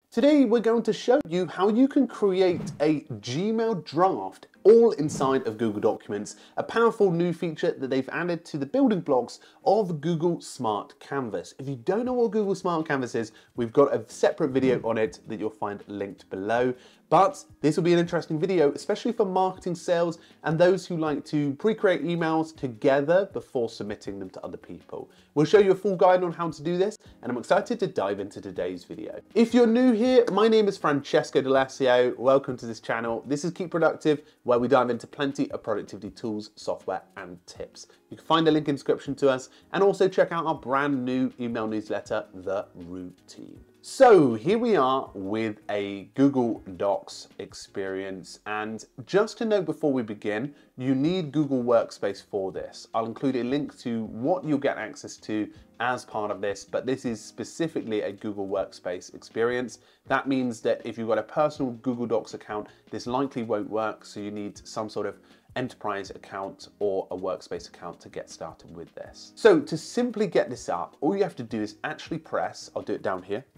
Today we're going to show you how you can create a Gmail draft all inside of Google Documents, a powerful new feature that they've added to the building blocks of Google Smart Canvas. If you don't know what Google Smart Canvas is, we've got a separate video on it that you'll find linked below. But this will be an interesting video, especially for marketing, sales, and those who like to pre-create emails together before submitting them to other people. We'll show you a full guide on how to do this, and I'm excited to dive into today's video. If you're new here, my name is Francesco D'Alessio. Welcome to this channel. This is Keep Productive, where we dive into plenty of productivity tools, software, and tips. You can find a link in the description to us, and also check out our brand new email newsletter, The Routine. So here we are with a Google Docs experience, and just to note before we begin, you need Google Workspace for this. I'll include a link to what you'll get access to as part of this, but this is specifically a Google Workspace experience. That means that if you've got a personal Google Docs account, this likely won't work, so you need some sort of enterprise account or a workspace account to get started with this. So to simply get this up, all you have to do is actually press, I'll do it down here,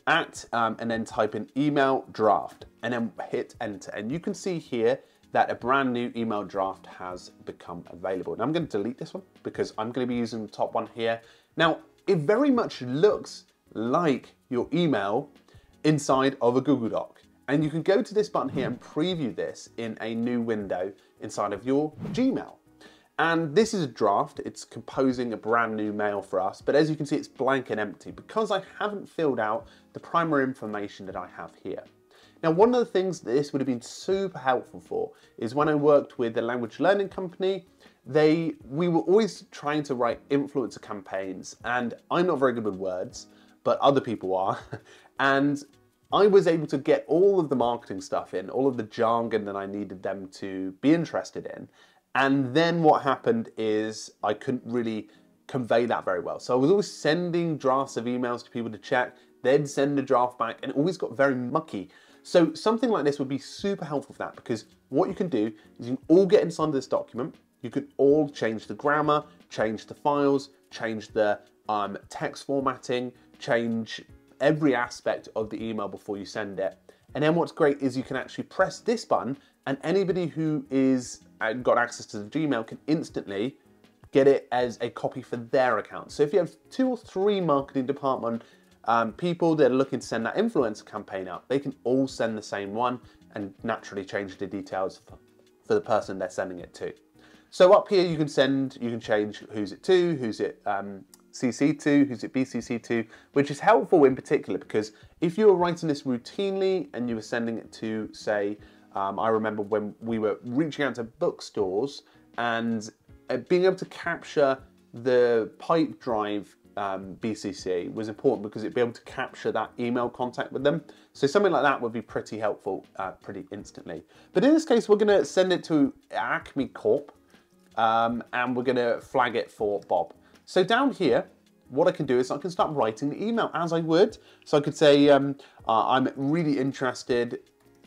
and then type in email draft and then hit enter. And you can see here that a brand new email draft has become available. Now I'm going to delete this one because I'm going to be using the top one here. Now it very much looks like your email inside of a Google Doc. And you can go to this button here and preview this in a new window inside of your Gmail. And this is a draft, it's composing a brand new mail for us, but as you can see it's blank and empty because I haven't filled out the primary information that I have here. Now one of the things that this would have been super helpful for is when I worked with the language learning company, we were always trying to write influencer campaigns, and I'm not very good with words, but other people are, and I was able to get all of the marketing stuff in, all of the jargon that I needed them to be interested in. And then what happened is I couldn't really convey that very well. So I was always sending drafts of emails to people to check, they'd send a draft back, and it always got very mucky. So something like this would be super helpful for that, because what you can do is you can all get inside this document, you can all change the grammar, change the files, change the text formatting, change every aspect of the email before you send it. And then what's great is you can actually press this button and anybody who is got access to the Gmail can instantly get it as a copy for their account. So if you have 2 or 3 marketing department people that are looking to send that influencer campaign out, they can all send the same one and naturally change the details for the person they're sending it to. So up here you can change who's it to, who's it CC to, who's it BCC to, which is helpful in particular because if you were writing this routinely and you were sending it to, say, I remember when we were reaching out to bookstores and being able to capture the pipe drive BCC was important because it'd be able to capture that email contact with them. So something like that would be pretty helpful pretty instantly. But in this case, we're going to send it to Acme Corp and we're going to flag it for Bob. So down here, what I can do is I can start writing the email as I would. So I could say, I'm really interested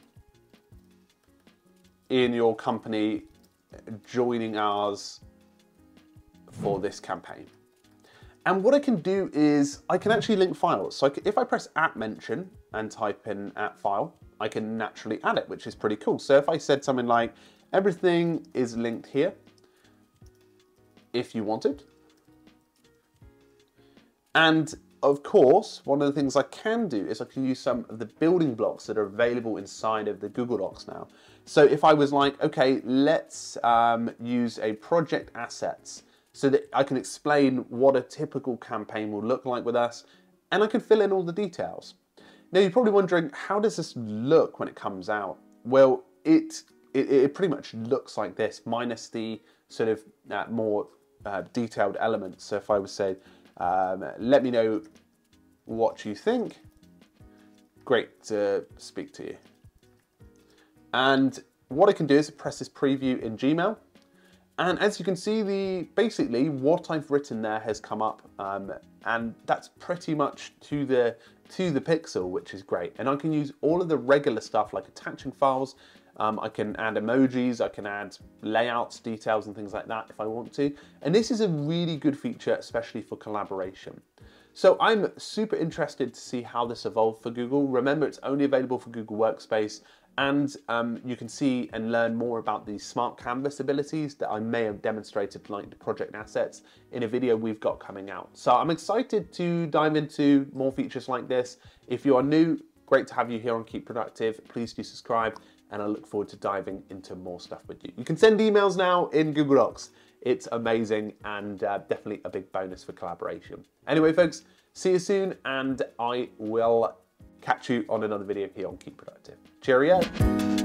in your company joining ours for this campaign. And what I can do is I can actually link files. So if I press @mention and type in @file, I can naturally add it, which is pretty cool. So if I said something like, everything is linked here, if you wanted. And of course, one of the things I can do is I can use some of the building blocks that are available inside of the Google Docs now. So if I was like, okay, let's use a project assets so that I can explain what a typical campaign will look like with us, and I can fill in all the details. Now you're probably wondering, how does this look when it comes out? Well, it pretty much looks like this, minus the sort of more detailed elements. So if I would say, let me know what you think. Great to speak to you. And what I can do is press this preview in Gmail. And as you can see, basically what I've written there has come up, and that's pretty much to the pixel, which is great. And I can use all of the regular stuff like attaching files. I can add emojis, I can add layouts, details and things like that if I want to. And this is a really good feature, especially for collaboration. So I'm super interested to see how this evolved for Google. Remember, it's only available for Google Workspace, and you can see and learn more about the Smart Canvas abilities that I may have demonstrated, like the project assets, in a video we've got coming out. So I'm excited to dive into more features like this. If you are new, great to have you here on Keep Productive. Please do subscribe, and I look forward to diving into more stuff with you. You can send emails now in Google Docs. It's amazing, and definitely a big bonus for collaboration. Anyway, folks, see you soon, and I will catch you on another video here on Keep Productive. Cheerio.